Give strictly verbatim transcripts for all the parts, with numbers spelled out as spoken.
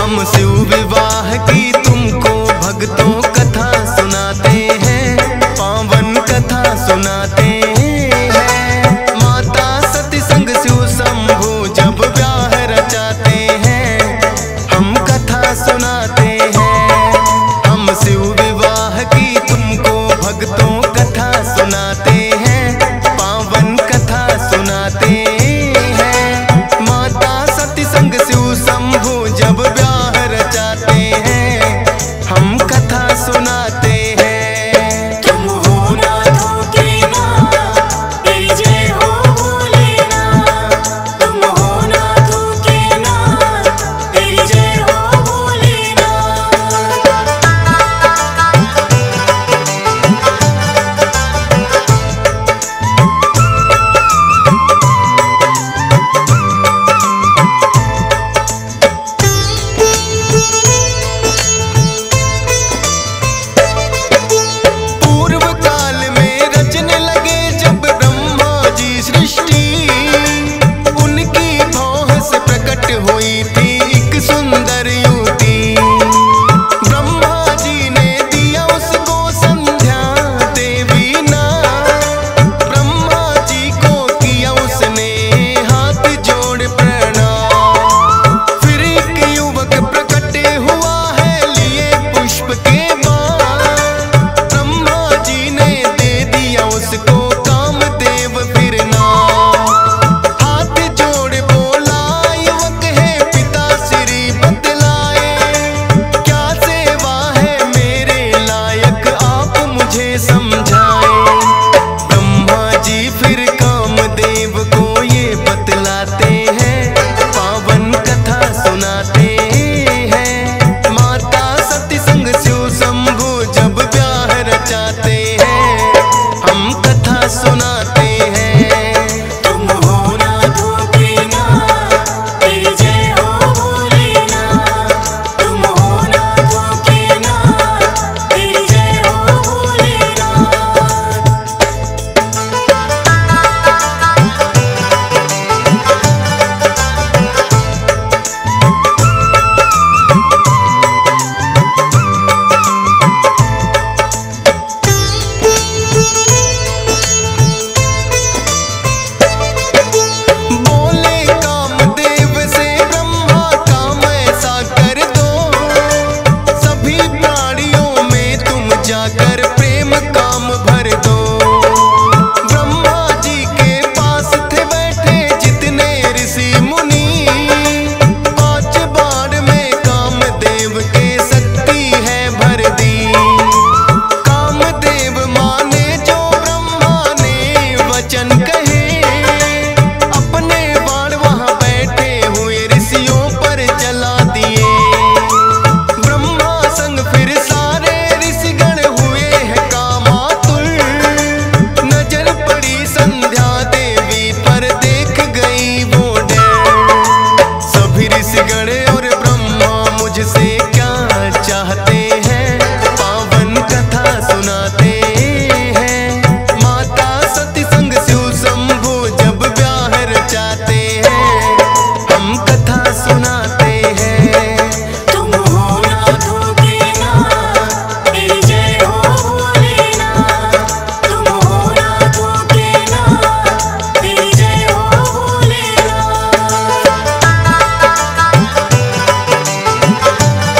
हम शिव विवाह की तुमको भक्तों कथा सुनाते हैं, पावन कथा सुनाते हैं। माता सती संग शिव शंभू जब ब्याह रचाते हैं, हम कथा सुनाते हैं। हम शिव विवाह की तुमको भक्तों कथा सुनाते हैं, पावन कथा सुनाते हैं। माता सती संग शिव शंभू जब ब्याह रचाते हैं, हम कथा सुनाते हैं। तुम हो नाथों के नाथ, तेरी जय हो भोलेनाथ। तुम हो नाथों के नाथ, तेरी जय हो भोलेनाथ। पूर्व काल में रचने लगे जब ब्रह्मा जी सृष्टि, उनकी भौह से प्रकट हुई थी एक सुंदर युवती। ब्रह्मा जी ने दिया उसको संध्या देवी नाम, ब्रह्मा जी को किया उसने हाथ जोड़ प्रणाम। फिर एक युवक प्रकट हुआ है लिए पुष्प के बाण, ब्रह्मा जी ने दे दिया उसको कामदेव फिर नाम। हाथ जोड़ बोला युवक है पिता श्री बतलाए, क्या सेवा है मेरे लायक आप मुझे समझाए। ब्रह्मा जी फिर कामदेव को ये बतलाते हैं, पावन कथा सुनाते हैं। माता सती संग शिव शंभू जब ब्याह रचाते हैं, हम कथा सुनाते हैं। तुम हो नाथों के नाथ, तेरी जय हो भोलेनाथ। तुम हो नाथों के नाथ, तेरी जय हो भोलेनाथ। बोले कामदेव से ब्रह्मा काम ऐसा कर दो, सभी प्राणियों में तुम जाकर प्रेम काम भर दो। ब्रह्मा जी के पास थे बैठे जितने ऋषि मुनि, पांच बाण में कामदेव के शक्ति है भर दी। कामदेव माने जो ब्रह्मा ने वचन कहे, अपने बाण वहां बैठे हुए ऋषियों पर चला दिए। ब्रह्मा संग फिर सारे ऋषिगण हुए हैं कामातुर, नजर पड़ी संध्या देवी पर देख गई वो डर। सभी ऋषिगण और ब्रह्मा मुझसे क्या चाहते हैं, पावन कथा सुनाते हैं। माता सती संग शिव शंभू जब ब्याह रचाते हैं, हम कथा सुनाते हैं। तुम हो नाथों के नाथ, तेरी जय हो भोलेनाथ। तुम हो नाथों के नाथ, तेरी जय हो भोलेनाथ।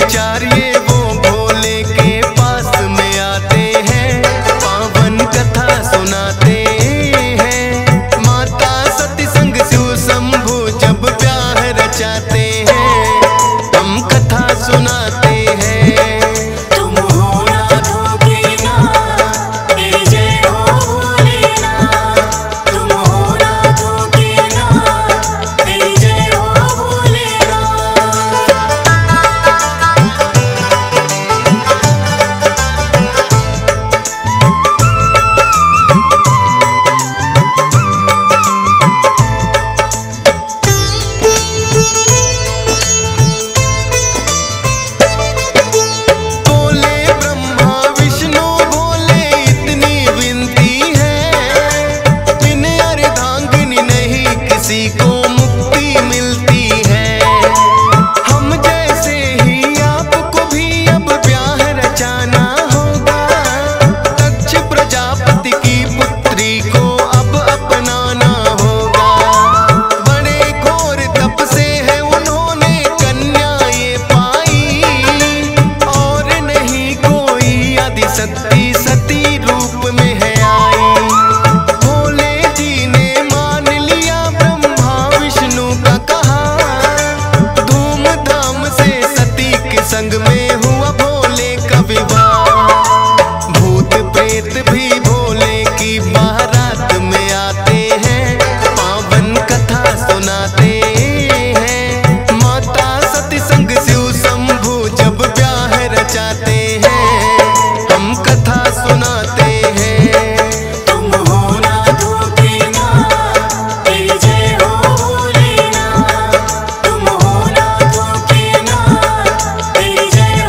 विचार ये वो भोले के पास में आते हैं, पावन कथा सुनाते हैं। माता सती संग शिव शंभु जब ब्याह रचाते हैं, हम कथा सुनाते हैं। तुम हो नाथों के नाथ, तेरी जय हो भोलेनाथ। तुम हो नाथों के नाथ, तेरी जय हो भोलेनाथ। बोले ब्रह्मा विष्णु बोले इतनी विनती है, बिन अर्धांगिनी नहीं किसी को मुक्ति मिलती है। हम जैसे ही आपको भी अब ब्याह रचाना होगा, दक्ष प्रजापति की पुत्री को अब अपनाना होगा। बड़े घोर तप से है उन्होंने कन्या ये पाई, और नहीं कोई आदिशक्ति सती रूप में है आई। भोले जी ने मान लिया ब्रह्मा विष्णु का कहा, धूमधाम से सती के संग में हुआ भोले का विवाह। भूत प्रेत भी भोले की बारात में आते हैं, पावन कथा सुनाते हैं। माता सती संग शिव शंभु जब ब्याह रचाते हैं, हम कथा सुनाते हैं। तुम हो नाथों के नाथ, तेरी जय हो भोलेनाथ। तुम हो नाथों के नाथ, तेरी जय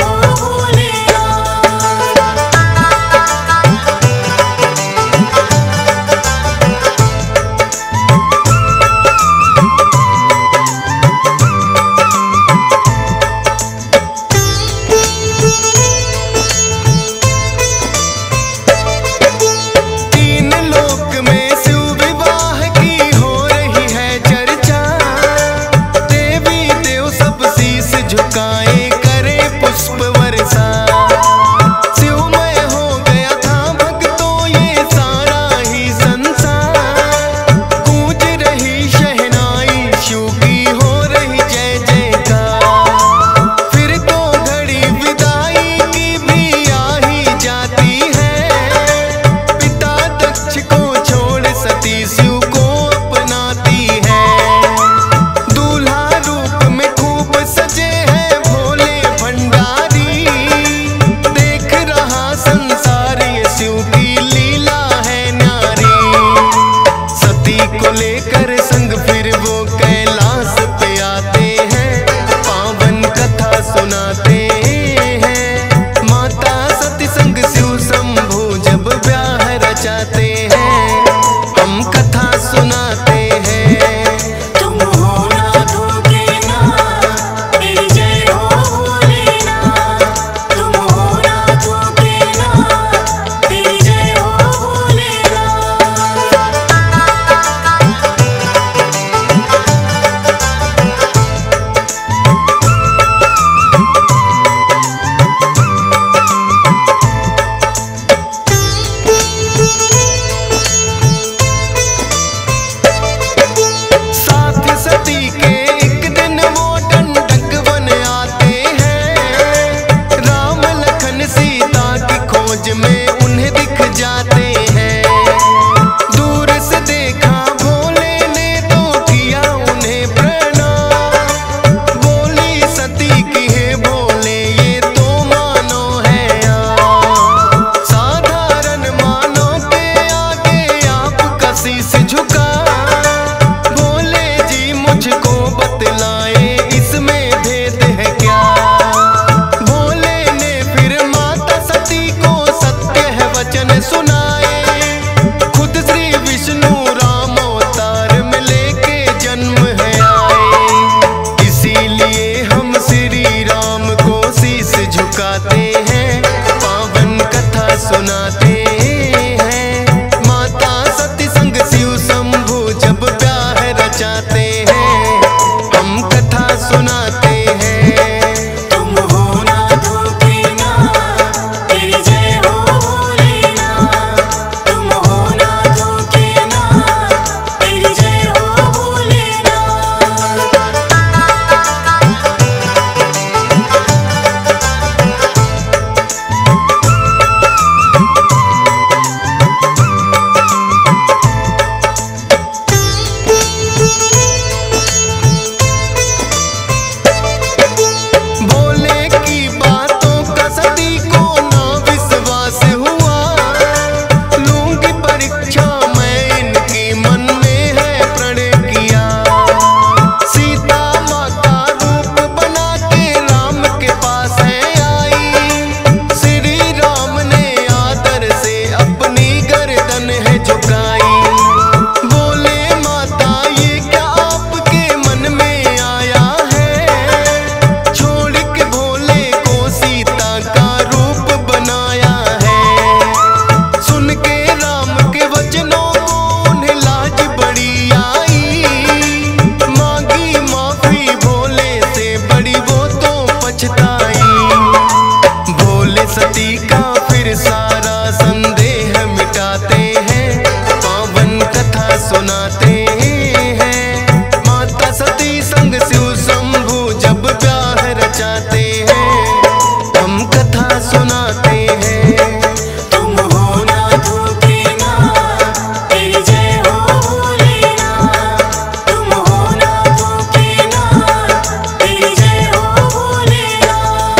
भोले सती का फिर सारा संदेह मिटाते हैं, पावन कथा सुनाते हैं। माता सती संग शिव शंभू जब ब्याह रचाते हैं, हम कथा सुनाते हैं। तुम हो नाथों के नाथ, तेरी जय हो भोलेनाथ। तुम हो नाथों के नाथ, तेरी जय हो भोलेनाथ।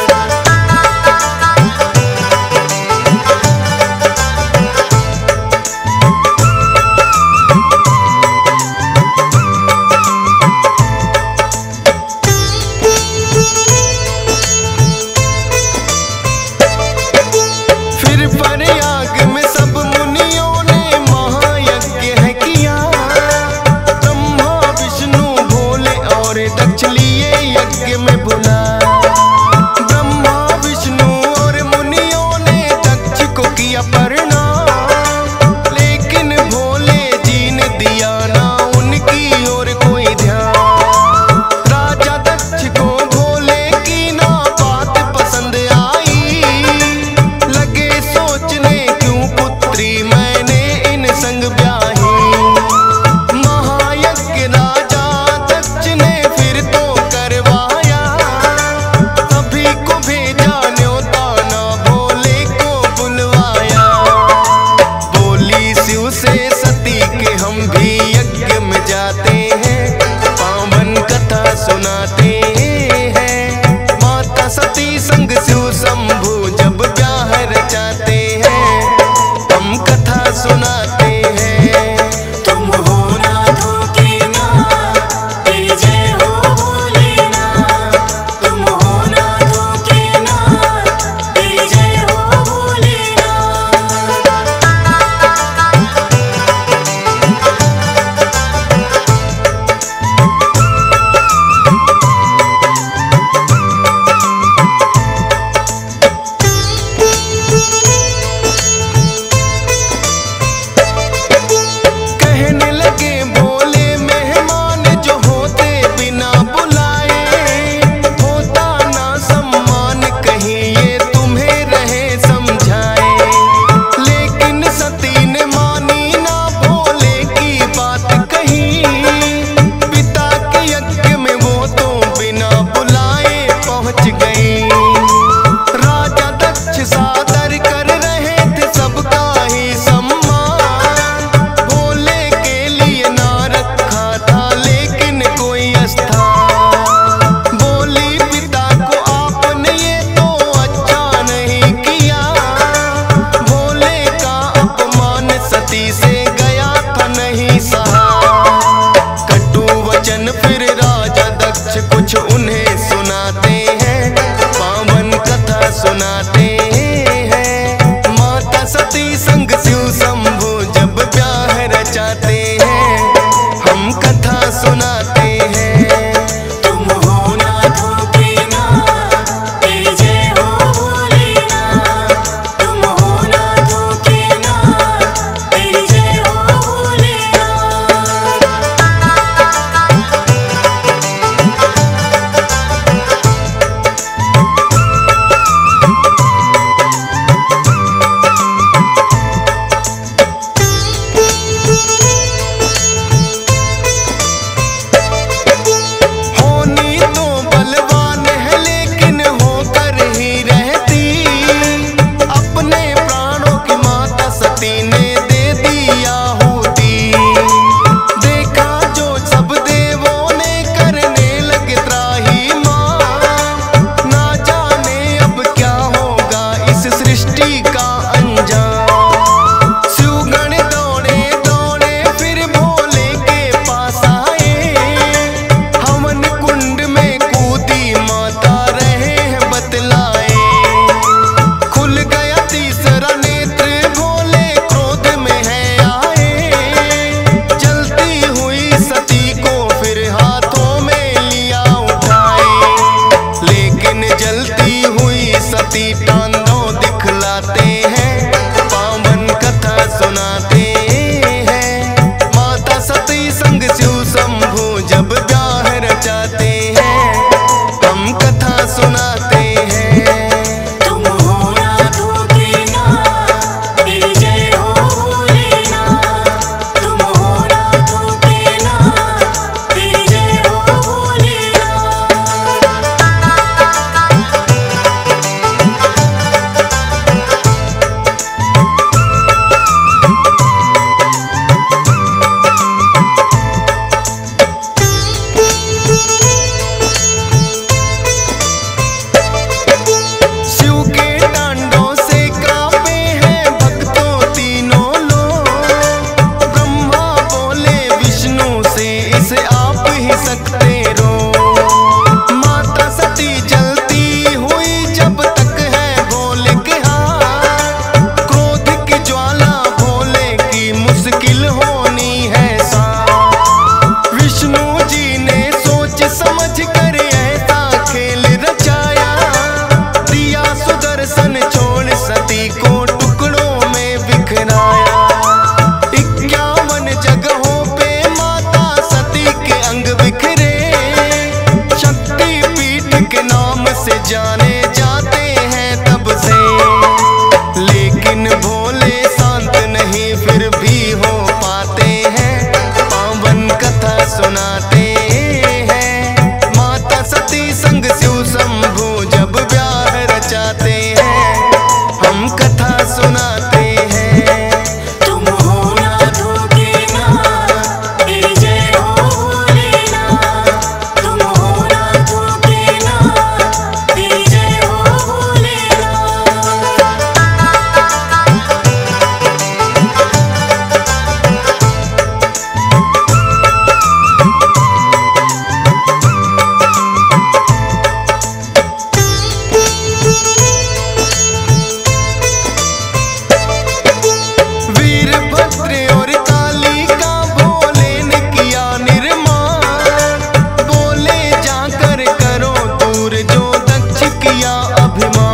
फिर प्रयाग में सब मुनियों ने महायज्ञ है किया, ब्रह्मा विष्णु भोले और दक्ष लिए यज्ञ में बुला। ब्रह्मा विष्णु और मुनियों ने दक्ष को किया प्रणाम, लेकिन भोले जी ने दिया ना उनकी ओर कोई ध्यान। राजा दक्ष को भोले की ना बात पसंद आई, लगे सोचने क्यों पुत्री मैंने इन संग ब्याही। महायज्ञ राजा दक्ष ने फिर तो करवाया, सभी को भेजा न्योता ना भोले को बुलवाया। बोली शिव से सती के हम भी यज्ञ में जाते हैं, पावन कथा सुनाते हैं। माता सती संग शिव शंभू जब ब्याह रचाते हैं, हम कथा सुनाते हैं। तुम हो नाथों के नाथ, तेरी जय हो भोलेनाथ। तुम हो नाथों के नाथ, तेरी जय हो भोलेनाथ। कहने लगे भोले मेहमान जो होते बिना बुलाए, होता ना सम्मान कहीं ये तुम्हें रहे समझाए। लेकिन सती ने मानी ना भोले की बात कही, पिता के यज्ञ में वो तो बिना बुलाए पहुंच गई। राजा दक्ष सादर कर रहे थे सबका ही सम्मान, भोले के लिए ना रखा था लेकिन कोई स्थान। बोली पिता को आपने ये तो अच्छा नहीं किया, भोले का अपमान सती से गया था नहीं सहा। कटु वचन फिर राजा दक्ष कुछ उन्हें सुनाते हैं, पावन कथा सुनाते हैं। माता सती संग शिव शंभू जब ब्याह रचाते हैं, हम कथा सुनाते हैं। तुम हो नाथों के नाथ, तेरी जय हो भोलेनाथ। तुम हो नाथों के नाथ, तेरी जय हो भोलेनाथ। होनी तो बलवान है लेकिन होकर ही रहती, अपने प्राणों की माता सती ने दे दिया आहुति। देखा जो सब देवों ने करने लगे त्राही माँ, ना जाने अब क्या होगा इस सृष्टि का अंजाम। शिवगण दौड़े दौड़े फिर भोले के पास आए, हवन कुंड में कूदी माता रहे हैं बतलाए। खुल गया तीसरा नेत्र भोले क्रोध में है आए, जलती हुई सती को फिर हाथों में लिया उठाए। लेकिन जलती हुई सती तांडव दिखलाते हैं, पावन कथा सुनाते हैं। माता सती संग शिव शंभू जब ब्याह रचाते हैं, हम कथा सुनाते हैं। जाने जाते हैं तब से, लेकिन भोले शांत नहीं फिर भी हो पाते हैं, पावन कथा सुनाते हैं। माता सती संग शिव शंभू जब ब्याह रचाते हैं, हम कथा सुनाते हैं। तुम हो नाथों के नाथ, तेरी जय हो भोलेनाथ। तुम हो नाथों के नाथ, तेरी जय हो भोलेनाथ। वीरभद्र और काली का भोले ने किया निर्माण, बोले जाकर करो दूर जो दक्ष किया अभिमान।